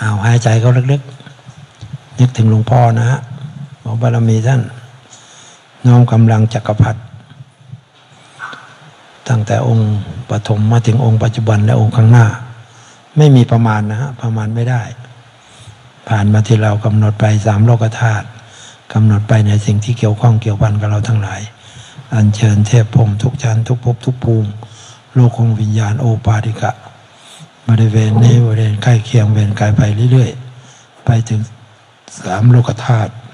เอาหายใจเขาลึกๆนึกถึงหลวงพ่อนะฮะบอกบารมีท่านน้อมกำลังจักรพรรดิตั้งแต่องค์ปฐมมาถึงองค์ปัจจุบันและองค์ข้างหน้าไม่มีประมาณนะฮะประมาณไม่ได้ผ่านมาที่เรากำหนดไป3 โลกธาตุกำหนดไปในสิ่งที่เกี่ยวข้องเกี่ยวพันกับเราทั้งหลายอัญเชิญเทพพรหมทุกชั้นทุกภพทุกภูมิโลกของวิญญาณโอปาติกะบริเวณนี้บริเวณใกล้เคียงเวียนกายไปเรื่อยๆไปถึง3 โลกธาตุ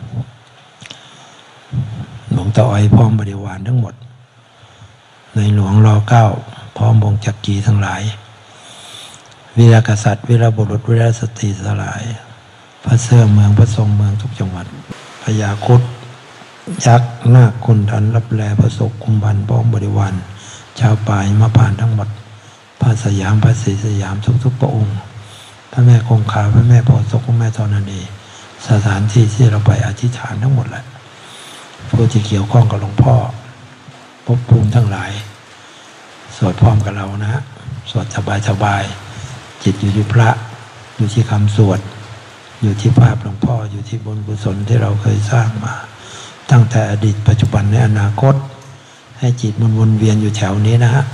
หลวงตาอ้อยพร้อมบริวารทั้งหมดในหลวงร.9พร้อมวงจักรีทั้งหลายวีรกษัตริย์วีรบุรุษวีรสตรีทั้งหลายพระเสื้อเมืองพระทรงเมืองทุกจังหวัดพญาครุฑยักษ์นาคคุณทันรับแลพระศกคุมพันพร้อมบริวารชาวป่ายมาผ่านทั้งหมดพระสยามพระศรีสยามทุกพระองค์พระแม่คงคาพระแม่โพธิ์ศกพระแม่ธรณีสถานที่ที่เราไปอธิษฐานทั้งหมดแหละผู้ที่เกี่ยวข้องกับหลวงพ่อภพภูมิทั้งหลายสวดพร้อมกับเรานะสวดสบายๆจิตอยู่ที่พระอยู่ที่คำสวดอยู่ที่ภาพหลวงพ่ออยู่ที่บุญกุศลที่เราเคยสร้างมาตั้งแต่อดีตปัจจุบันในอนาคตให้จิตมันวนเวียนอยู่แถวนี้นะฮะ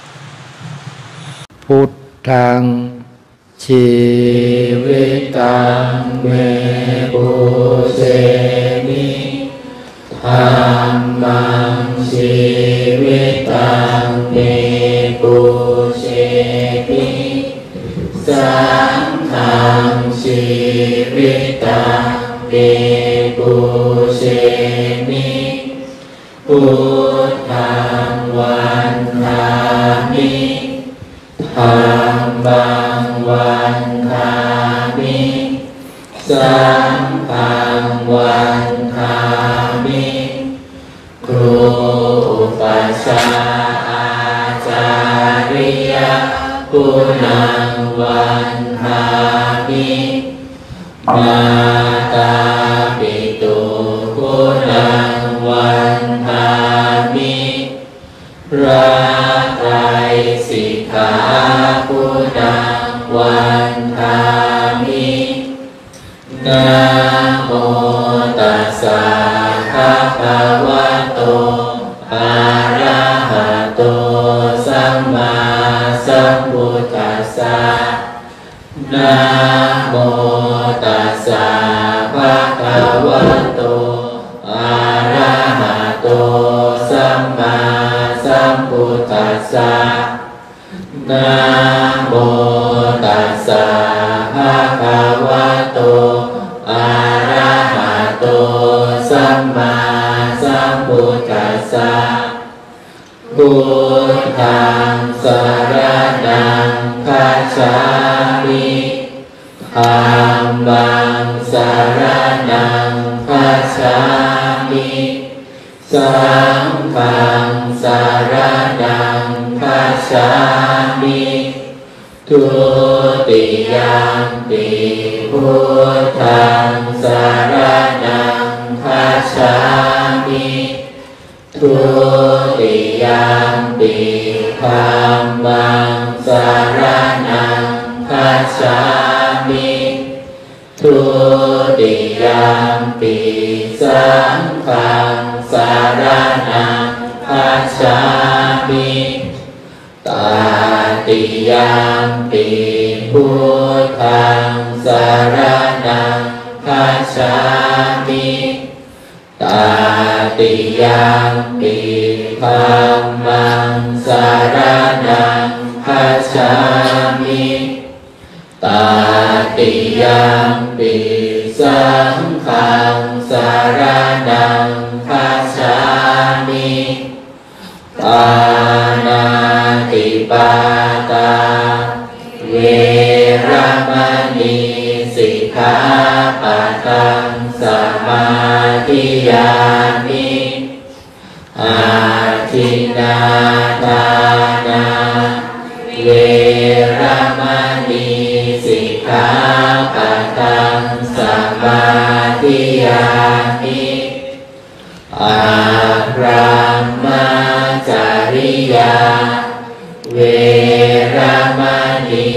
พุทธังชีวิตังเมปุเสมิธัมมังชีวิตังเมปุเสมิสังฆังชีวิตังเมปุเสมิพุทธังวันทามิธัมมังวันทามิสังฆังวันทามิครูอุปัชฌาย์อาจาริยะคุณังวันทามิมาตาปิตุคุณังวันทามิพระไตรสิกขาคุณังวันทามินะโมตัสสะภะคะวะโตอะระหะโตสัมมาสัมพุทธัสสะนะโมตัสสะภะคะวะโตอะระหะโตสัมมาสัมพุทธัสสะนะโมตัสสะภะคะวะโตอะระหะโตสัมมาสัมพุทธัสสะพุทธังสรณังคัจฉามิธัมมังสรณังคัจฉามิสังฆังสรณังคัจฉามิทุติยัมปิพุทธังสรณังคัจฉามิทุติยัมปิธัมมังสรณังคัจฉามิทุติยัมปิสังฆังสรณังคัจฉามิตติยัมปิพุทธังสรณังคัจฉามิตติยัมปิธัมมังสรณังคัจฉามิตติยัมปิสังฆังสรณังคัจฉามิปานาติปาตาเวรมณีสิกขาปะทังสมาธิยามิอาทินนาทานาเวรมณีสิกขาปะทังสมาธิยามิอาพรหมจริยาเวรมณี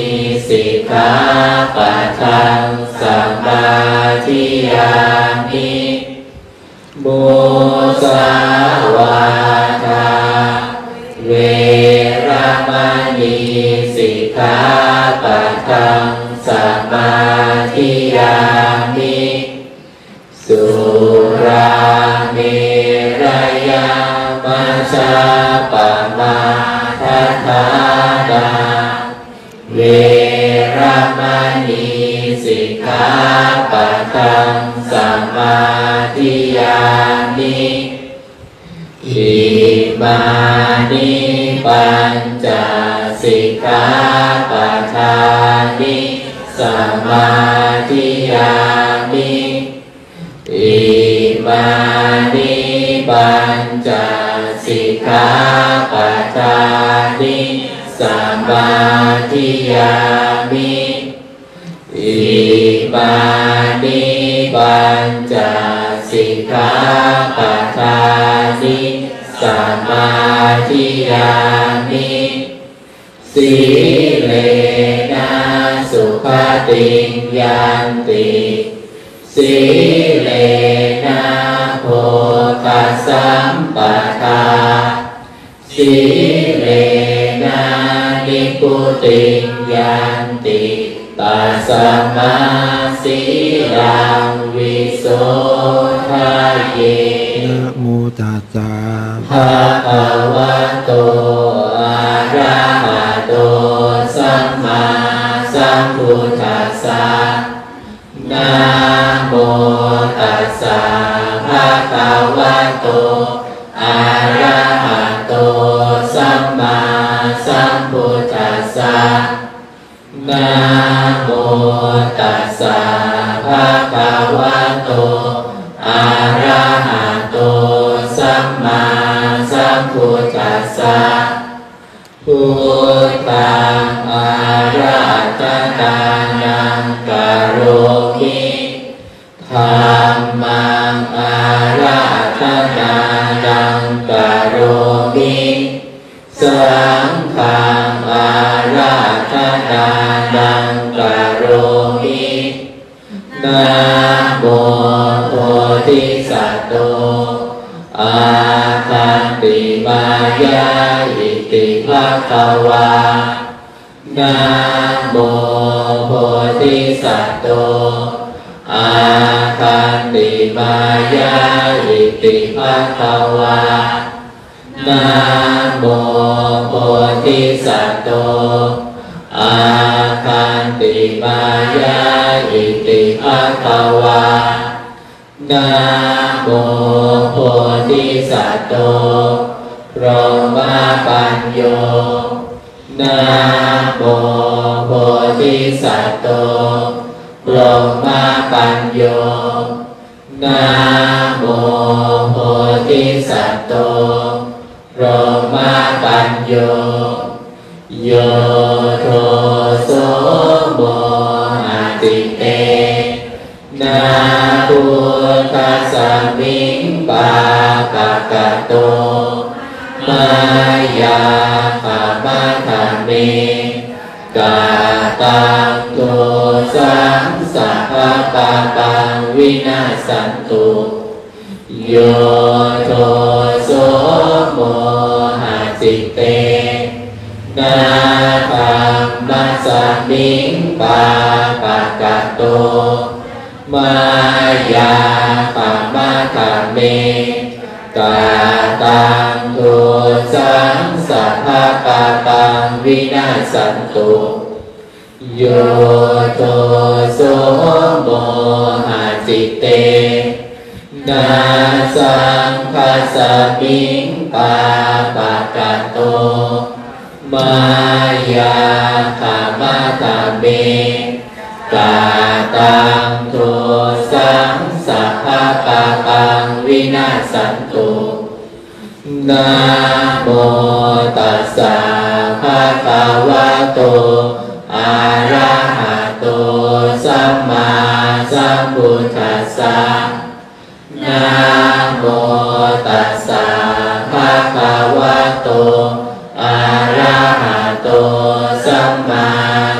สิกขาปะทังสมาธิยามิมุสาวาทาเวรมณีสิกขาปะทังสมาธิยามิสุราเมรยามัชฌัปมาทัฏฐานาเวรมณีสิกขาปะทังสมาธิยามิอิมานิปัญจสิกขาปะทานิสมาธิยามิอิมานิปัญจสิกขาปะทานิสมาธิยามิอิมานิปัญจสิกขาปะทานิสมาธิยามิสีเลนะสุขติยันติสีเลนะโภคสัมปทาสีเลนะนิพพุติยันติตัสสมาสีลังวิโสทะเยนะโมตัสสะภะคะวะโตอะระหะโตสัมมาสัมพุทธัสสะนะโมตัสสะภะคะวะโตอะระหะโตสัมมาสัมพุทธัสสะนะโมตัสสะภะคะวะโตอะระหะโตสัมมาสัมพุทธัสสะพุทธังอะระหะตานังกโรมิธัมมังอะระหะตานังกโรมิสังฆังอะระหะตานังกโรมินะโมโพธิสัตโตอาคันติมายาอิติภะคะวานะโมโพธิสัตโตอาคันติมายาอิติภะคะวานะโมโพธิสัตโตอาคันติมายาอิติภะคะวานะโมโพธิสัตโตพรหมปัญโยนะโมโพธิสัตโตพรหมปัญโยนะโมโพธิสัตโตพรหมปัญโยโยโทโสโมหติเตนะพุทธัสสมิงปาปะกะโตมายาขามะขะเมกาตังโทสังสัพพะปะปังวินาสันตุโยโทโสโมหติเตนาธัมมัสสมิงปาปะกะโตมายาขามะขะเมกาตังโทสังสัพพะปะปังวินาสันตุโยโทโสโมหติเตนะสังคัสสมิงปาปะกะโตมายาขามะขะเมกาตังโทสังสัพพะปะปังวินาสันตุนะโมตัสสะภะคะวะโตอะระหะโตสัมมาสัมพุทธัสสะนะโมตัสสะภะคะวะโตอะระหะโตสัมมาสัม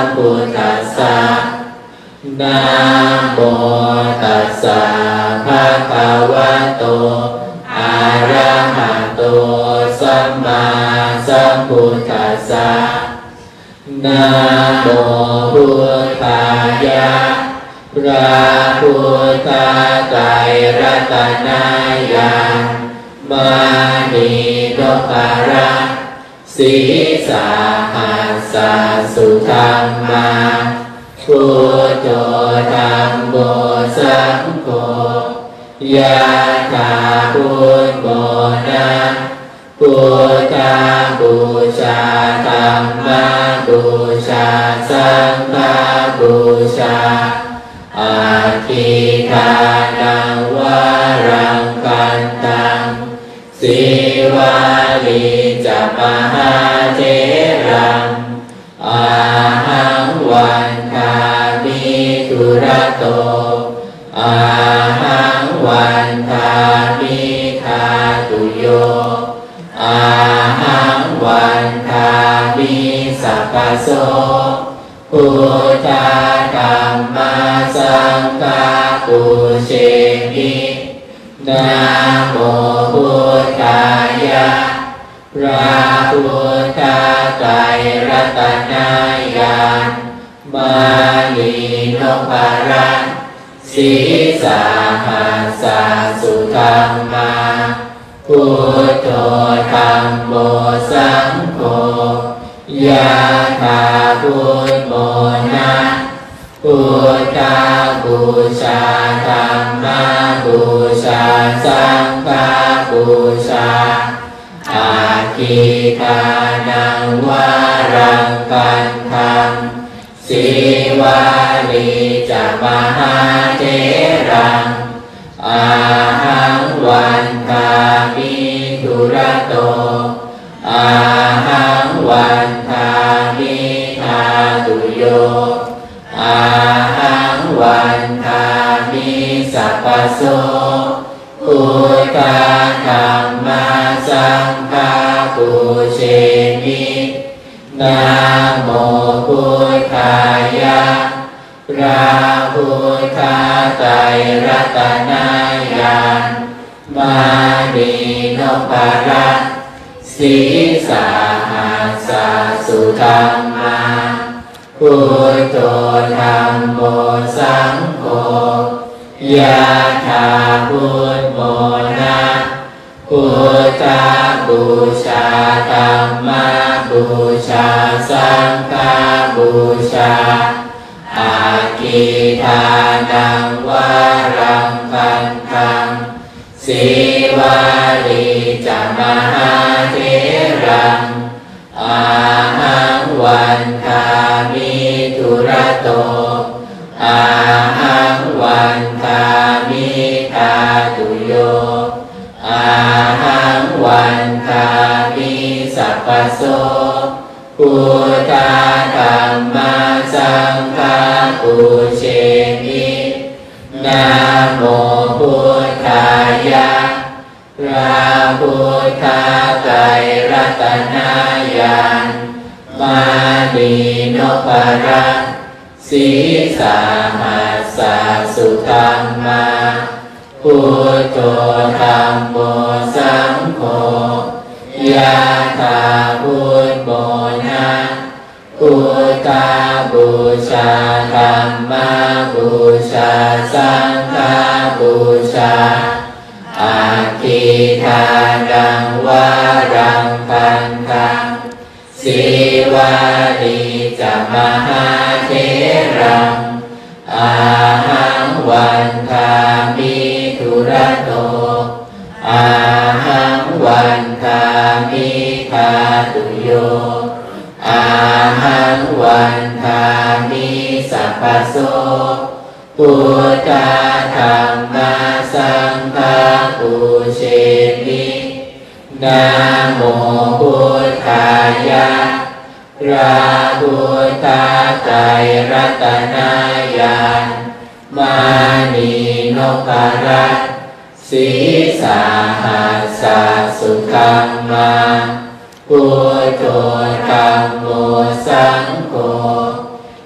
พุทธัสสะนะโมตัสสะภะคะวะโตอะระหะโตสัมมาสัมพุทธัสสะนะโมพุทธายะพระพุทธไตรรัตนายามานีโนภาระสีสาหัสสะสุธรรมาพุทโธธัมโมสังโฆยะถาพุทโมนะพุทธบูชาธัมมบูชาสังฆบูชาอาทิทานังวารังกันตังสิวาลีจะมหาเถรังอาหังวันทามิทุระโตอาหังวันทามิทาตุโยอาหังวันทามิสัพพโสพุทธธัมมาสังฆาปุเชมินะโมพุทธายะพระพุทธไตรรัตนายามานีโนภาระสีสาหัสสะสุธรรมาพุทโธธัมโมสังโฆยะถาพุทโมนะพุทธบูชาธัมมบูชาสังฆบูชาอาทิทานังวารังกันตังสิวาลีจะมหาเถรังอาหังวันทามิทุระโตอาหังวันทามิทาตุโยอาหังวันทามิสัพพโสพุทธธัมมาสังฆาปุเชมินะโมพุทธายะพระพุทธไตรรัตนายามานีโนภาระสีสาหัสสะสุธรรมาพุทโธธัมโมสังโฆยะถาพุทโมนะพุทธบูชาธัมมบูชาสังฆบูชาอาทิทานังวารังกันตังสิวาลีจะมหาเถรังอาหังวันทามิทุระโตอาหังวันทามิทาตุโยอาหังวันทามิสัพพโสพุทธธัมมาสังฆาปุเชมินะโมพุทธายะพระพุทธไตรรัตนายามานีโนภาระสีสาหัสสะสุธรรมาพุทโธธัมโมสังโฆยะถาพุทโมนะพุทธบูชาธัมมบูชาสังฆบูชาอาทิทานังวารังกันตังสิวาลีจะมหาเถรังอาหังวันทามิทุระโตอาหังวันทามิทาตุโยอาหังวันทามิสัพพโสพุทธธัมมาสังฆาปุเชมินะโมพุทธายะพระพุทธไตรรัตนายามานีโนภาระสีสาหัสสะสุธรรมาพุทโธธัมโมสังโฆ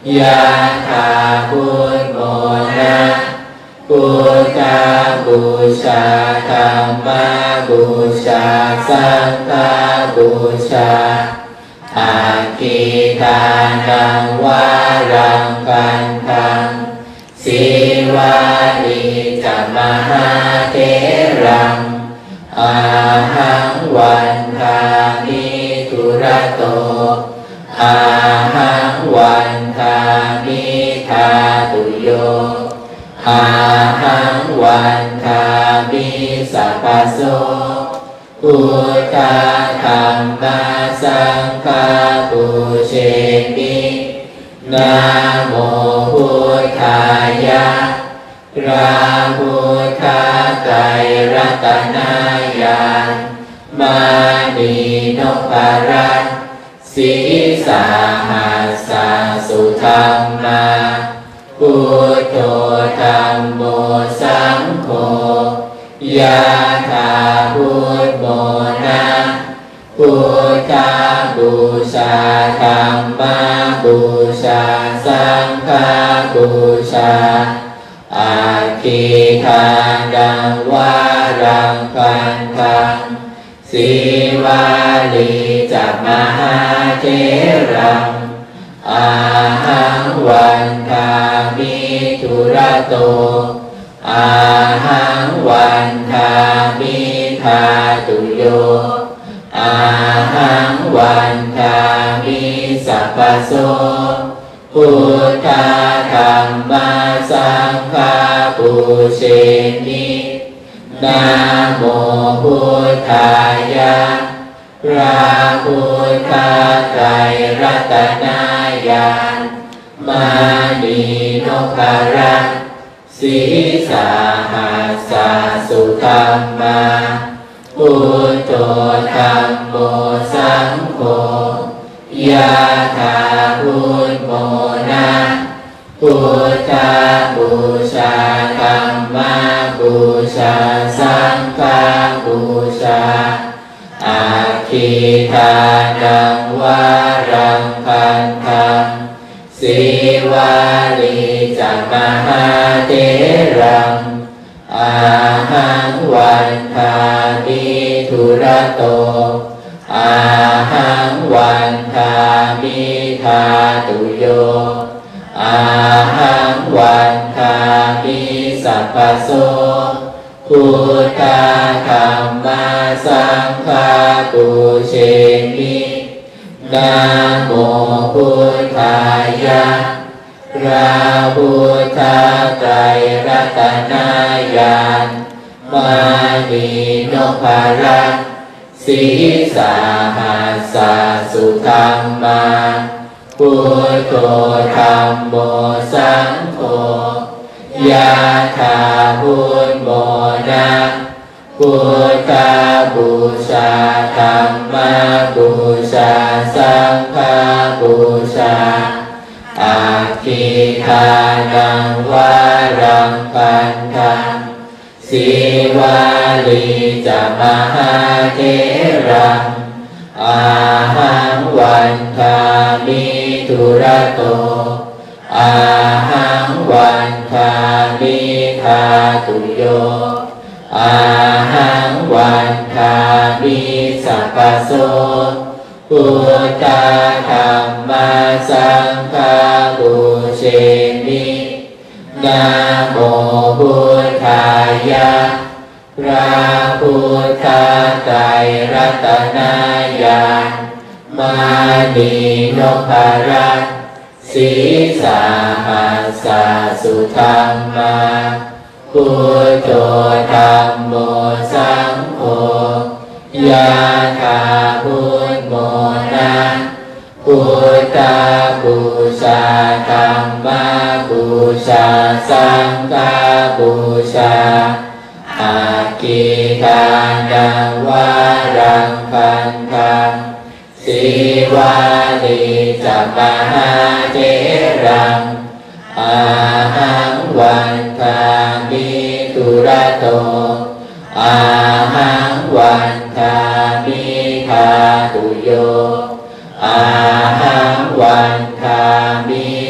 ยะถาพุทโมนะพุทธบูชาธัมมบูชาสังฆบูชาอาทิทานังวารังกันทังสีวาลีจะมหาเถรังอาหังวันทามิทุระโตอาหังวันทามิทาตุโยอาหังวันทามิสัพพโสพุทธธัมมาสังฆาปุเชมินะโมพุทธายะพระพุทธไตรรัตนญาณมานีนพรัตน์สีสาหัสสะสุธัมมาพุทโธธัมโมสังโฆยะถาพุทโมนะพุทธบูชาธัมมาบูชาสังฆบูชาอาทิทานังวารังคันทังสีวาลีจะมหาเถรังอาหังวันทามิทุระโตอาหังวันทามิทาตุโยอาหังวันทามิสัพพโสพุทธธัมมาสังฆาปุเชมินะโมพุทธายะพระพุทธไตรรัตนญาณมานีนพรัตน์สีสาหัสสะสุธัมมาพุทโธธัมโมสังโฆยะถาพุทโมนะพุทธบูชาธัมมาบูชาสังฆบูชาอาทิทานังวารังคันทังสีวาลีจะมหาเถรังอาหังวันทามิทุระโตอาหังวันทามิทาตุโยอาหังวันทามิสัพพโสพุทธธัมมาสังฆาปุเชมินะโมพุทธายะพระพุทธไตรรัตนญาณมานีนพรัตน์สีสาหัสสะสุธัมมาพุทโธธัมโมสังโฆยะถาพุทโมนะพุทธบูชาธัมมาบูชาสังฆบูชาอาทิทานังวารังคันทังสีวาลีจะมหาเถรังอาหังวันทามิทุระโตอาหังวันทามิทาตุโยอาหังวันทามิสัพพโสพุทธธัมมาสังฆาปุเชมินะโมพุทธายะพระพุทธไตรรัตนญาณมานีนพรัตน์สีสาหัสสะสุธัมมาพุทโธธัมโมสังโฆยะถาพุทโมนะพุทธบูชาธัมมาบูชาสังฆบูชาอาทิทานังวารังคันทังสีวาลีจะมหาเถรังอาหังวันทามิทุระโตอาหังวันทามิทาตุโยอาหังวันทามิสั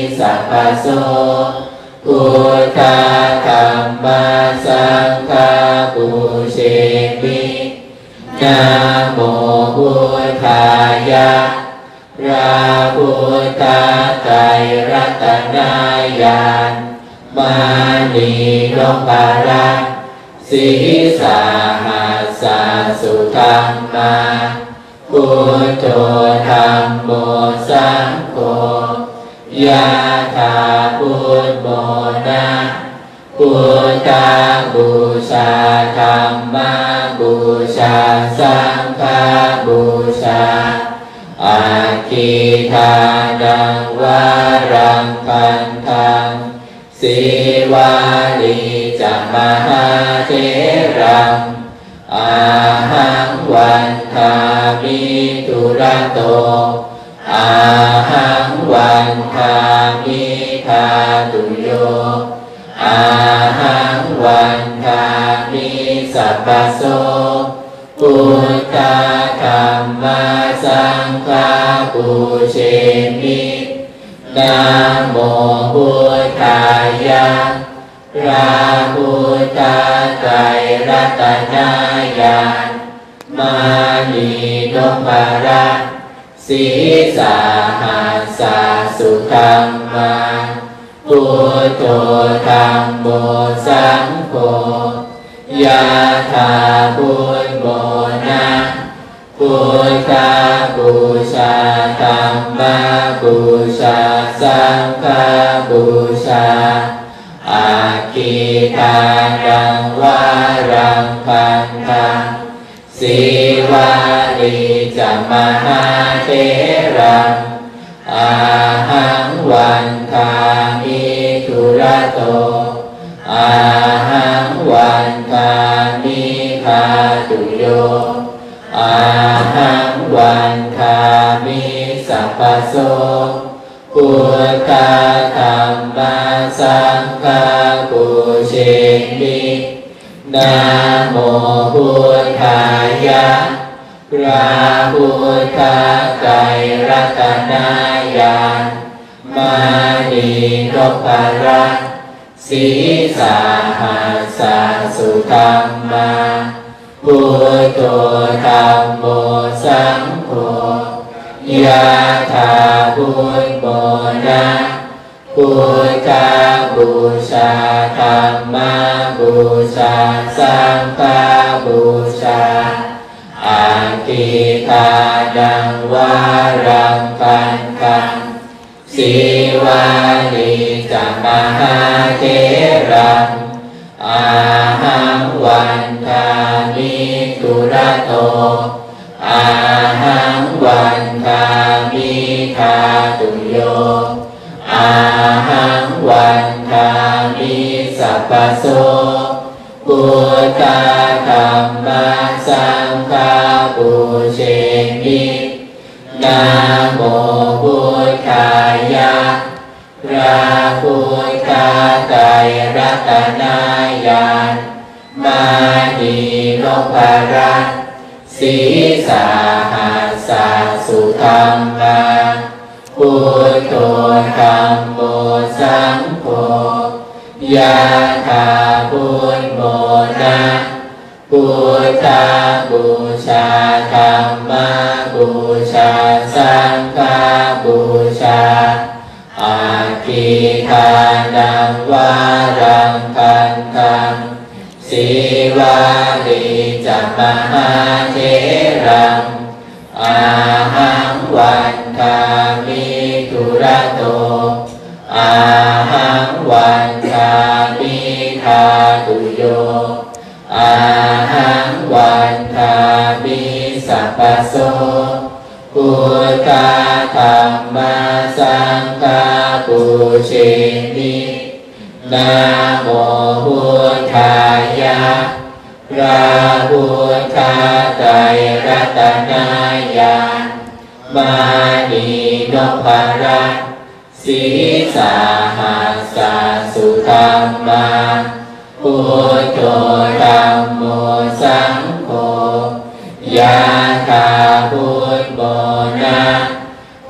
พะโสพุทธธัมมาสังฆาปูเชมินะโมพุทธายะพระพุทธไตรรัตนญาณมานีโลภะระสีสาหัสสะสุธัมมาพุทโธธัมโมสังโฆยะถาพุทโมนะพุทธบูชาธัมมาบูชาสังฆบูชาอาทิทานังวารังคันธังสีวาลีจะมหาเถรังอาหังวันทามิทุระโตอาหังวันทามิทาตุโยอาหังวันทามิสัพพโสพุทธธัมมาสังฆาปูเชมินะโมพุทธายะพระพุทธไตรรัตนญาณมานีโลภะระสีสาหัสสะสุธัมมาพุทโธธัมโมสังโฆยะถาพุทโมนะพุทธบูชาธัมมาบูชาสังฆบูชาอาทิทานังวารังคันธังสีวาลีจะมหาเถรังอาหังวันทามิทุระโตอาหังวันทามิทาตุโยอาหังวันทามิสัพพโสพุทธธัมมาสังฆาปูเชมินะโมพุทธายะพระพุทธไตรรัตนญาณมานีโลภะระสีสาหัสสะสุธัมมาพุทโธธัมโมสังโฆยะถาพุทโมนะพุทธบูชาธัมมาบูชาสังฆบูชาอาทิทานังวารังคันธังสีวาลีจะมหาเถรังอาหังวันทามิทุระโตอาหังวันทามิทาตุโยอาหังวันทามิสัพพโสพุทธธัมมาสังฆาปูเชมินะโมพุทธายะพระพุทธไตรรัตนญาณมานีโลภะระสีสาหัสสะสุธัมมาพุทโธธัมโมสังโฆยะถาพุทโมนะพุทธบูชาธัมมาบูชาสังฆบูชาอาทิทานังวารังคันธังสีวาลีจะมหาเถรังอาหังวันทามิทุระโตอาหังวันทามิทาตุโยอาหังวันทามิสัพพโสพุทธธัมมาสังฆาปูเชมินะโมพุทธายะพระพุทธไตรรัตนญาณมานีโลภะระสีสาหัสสะสุธัมมาพุทโธธัมโมสังโฆยะถาพุทโมนะพ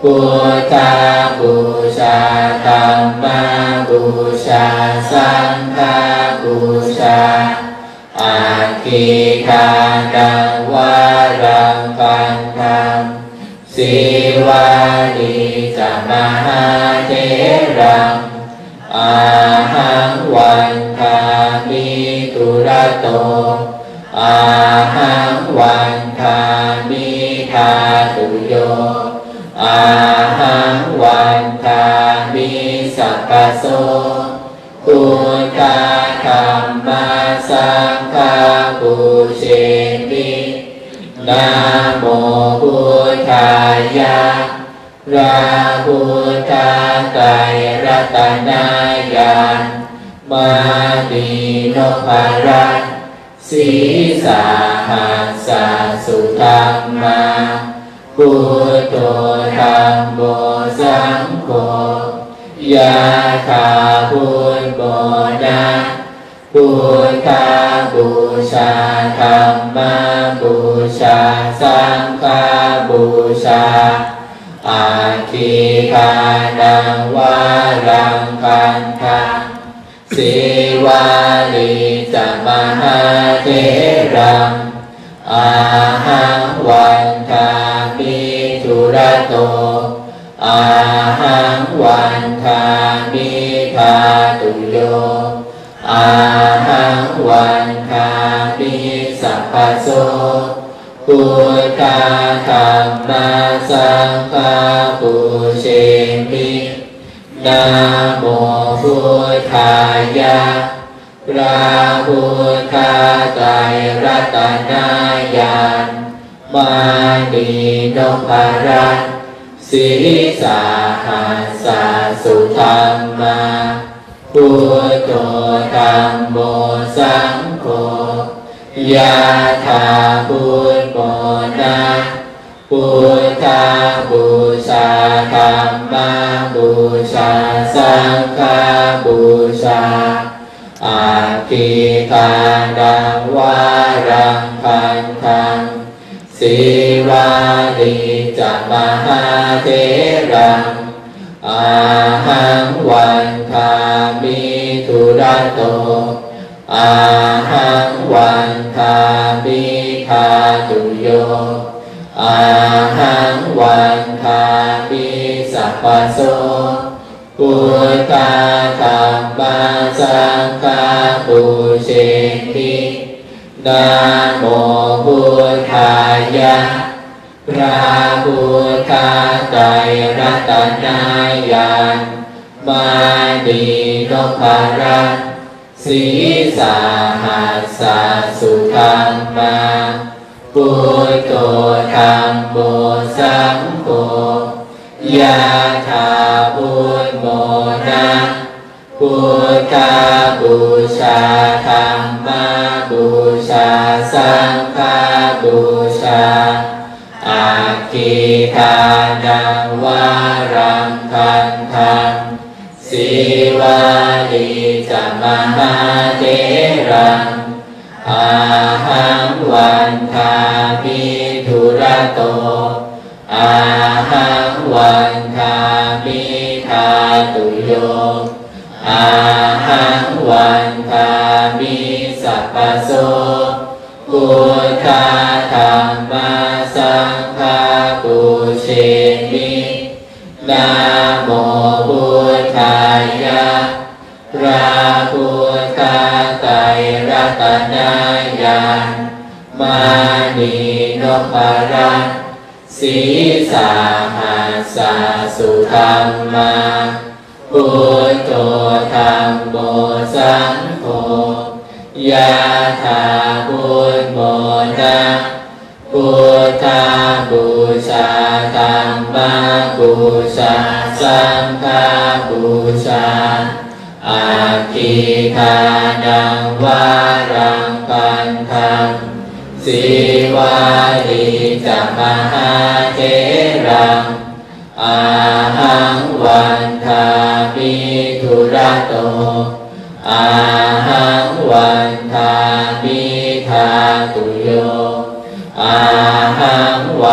พุทธบูชาธัมมบูชาสังฆบูชาอาทิทานังวารังคันธังสีวาลีจะมหาเถรังอาหังวันทามิตุระโตอาหังวันทามิทาตุโยอาหังวันทามิสัพพโสพุทธธัมมาสังฆาปูเชมินะโมพุทธายะพระพุทธไตรรัตนญาณมานีนพรัตน์ศีสาหัสสะสุธัมมาพุทโธธัมโมสังโฆยะถาพุทโมนะพุทธบูชาธัมมบูชาสังฆบูชาอาทิทานังวารังคันธังสีวาลีจะมหาเถรังอาหังวันทามิตุระโตอาหังวันทามิทาตุโยอาหังวันทามิสัพพโสพุทธธัมมาสังฆาปูเชมินะโมพุทธายะพระพุทธไตรรัตนญาณมานีนพรัตน์ศีสาหัสสะสุธัมมาพุทโธธัมโมสังโฆยะถาพุทโมนะพุทธบูชาธัมมบูชาสังฆบูชาอาทิทานังวารังคันธังสีวาลีจะมหาเถรังอาหังวันทามิตุระโตอาหังวันทามิทาตุโยอาหังวันทามิสัพพโสพุทธธัมมาสังฆาปูเชมินะโมพุทธายะพระพุทธไตรรัตนญาณมานีนพรัตน์ศีสาหัสสะสุธัมมาพุทโธธัมโมสังโฆยะถาพุทโมนะพุทธบูชาธัมมบูชาสังฆบูชาอาทิทานังวารังคันธังสีวาลีจะมหาเถรังอาหังวันทามิตุระโตอาหังวันทามิทาตุโยอาหังวันทามิสัพพโสพุทธธัมมาสังฆาปูเชมินะโมพุทธายะพระพุทธไตรรัตนญาณมานีนพรัตน์ศีสาหัสสะสุธัมมาพุทโธธัมโมสังโฆยะถาพุทโมนะพุทธบูชาธัมมบูชาสังฆบูชาอาทิทานังวารังคันธังสีวาลีจะมหาเถรังอาหังวันทามิตุระโตอาหังวันทามิทาตุโยอาหังวัน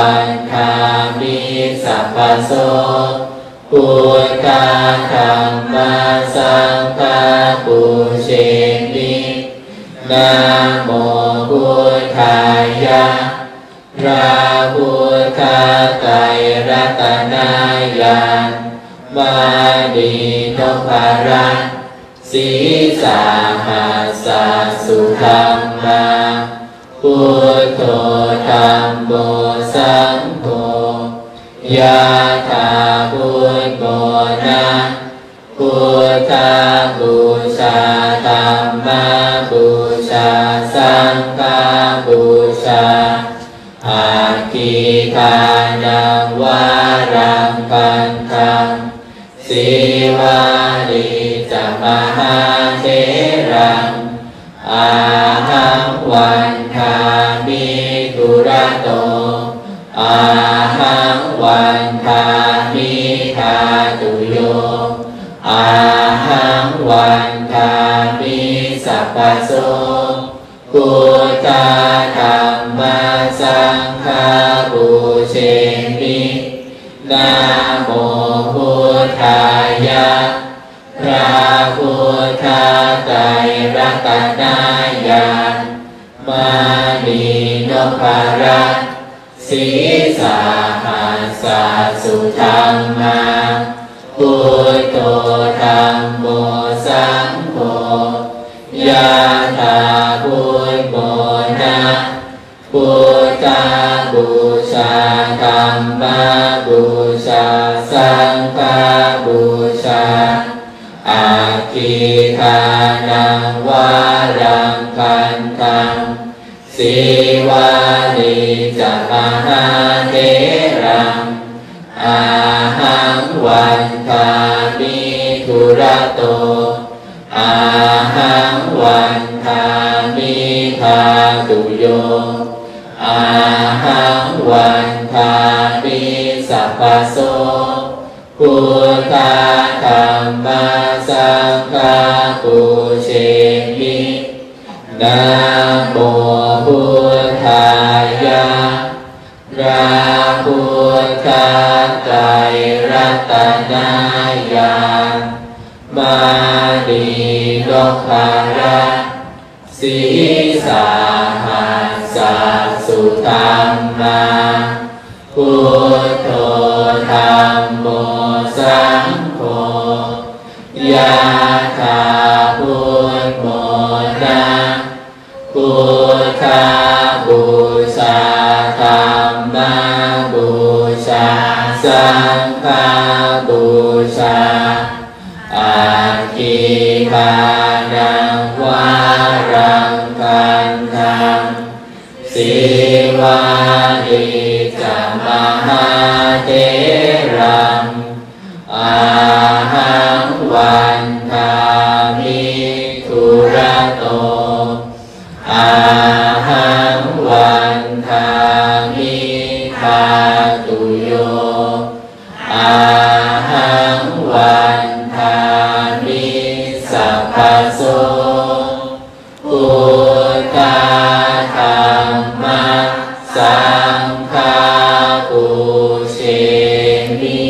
ธามิสัพพโสพุทธาธัมมาสังฆาปุเชมินะโมพุทธายะพระพุทธไตรรัตนายานมาดีนพรัตน์สีสาหัสสุธรรมาพุทโธธัมโมสังโฆยะถาพุทโธนะพุทธบูชาธัมมาบูชาสังฆบูชาอาทิทานังวารังคันธังสีวาลีจะมหาเถรังอาหังวันทามิทุระโตอาหังวันทามิทาตุโยอาหังวันทามิสัพพโสพุทธาธัมมาสังฆาปุเชมินะโมพุทธายะพระพุทธไตรรัตนายานมานีนพรัตน์สีสาหัสสุธรรมาพุทโธธัมโมสังโฆยะถาพุทโธนะพุทธบูชาธัมมาบูชาสังฆบูชาอาทิทานังวารังคันธังสีวาลีจะมหาเถรังอาหังวันทามิทุระโตอาหังวันทามิทาตุโยอาหังวันทามิสัพพโสพุทธาธัมมาสังฆาปุเชมินะโมพุทธายะพระพุทธไตรรัตนายานมานีนพรัตน์สีสาหัสสุธรรมาพุทโธธัมโมสังโฆยะถาพุทโธนะพุทธบูชาธัมมาบูชาสังฆบูชาอาทิทานังวารังคันธังสีวาลีจะมหาเถรังอาหังวันทามิทุระโตอาหังวันทามิทาตุโยอาหังวันทามิสัพพโสพุทธาธัมมาสังฆาปุเชมิ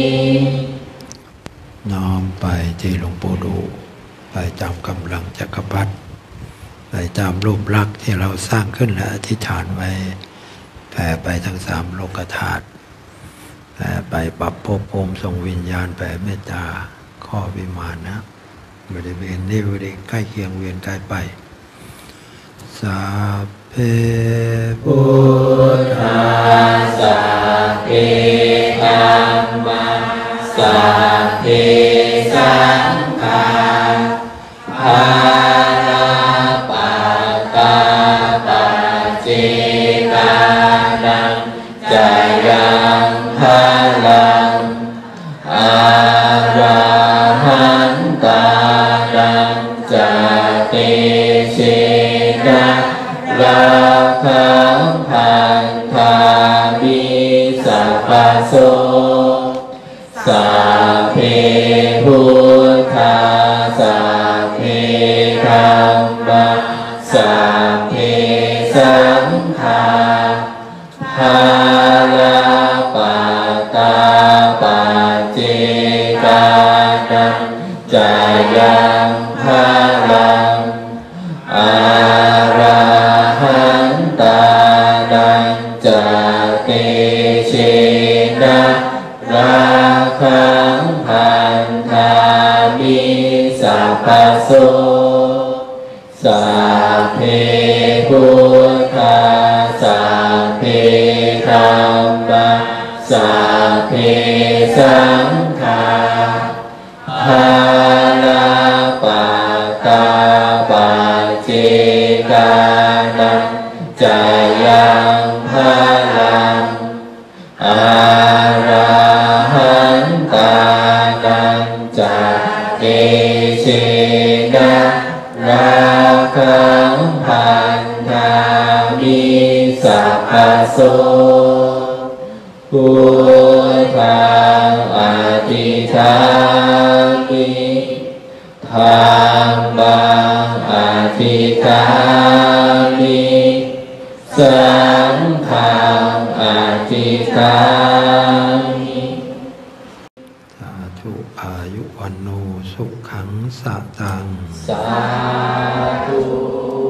น้อมไปที่หลวงปู่ดูไปจำกำลังจักรพรรดิไปจำรูปลักษณ์ที่เราสร้างขึ้นและอธิษฐานไว้แผ่ไปทั้งสามโลกธาตุแผ่ไปปรับภพภูมิส่งวิญญาณแผ่เมตตาข้อวิมานนะบริเวณนี้บริเวณใกล้เคียงเวียนใกล้ไปสัพเพพุทธาสัพเพธัมมาสัพเพสังฆาภาลาปะตาปัจเจกานังจายังพลังอาราหันตานังจาเตเชนะราคังพันธามิสัพพโสสัพเพพุทธาสัพเพธัมมาสัพเพสังฆาภาลาปจายังพลังอาราหันตานังจากเตเชนะราคังพันธามิสัพพโสสัพเพพุทธาสัพเพธัมมาสัพเพสังฆาภาลาปะตาปัจเจกานังจายังพลังอาราหันตานังจากเกเชนะราคังพันธามิสัพพโสพุทธังอธิษฐามิธัมมังอธิษฐามิสังฆังอธิษฐามิสาธุอายุวันโนสุขังสะตังสาธุ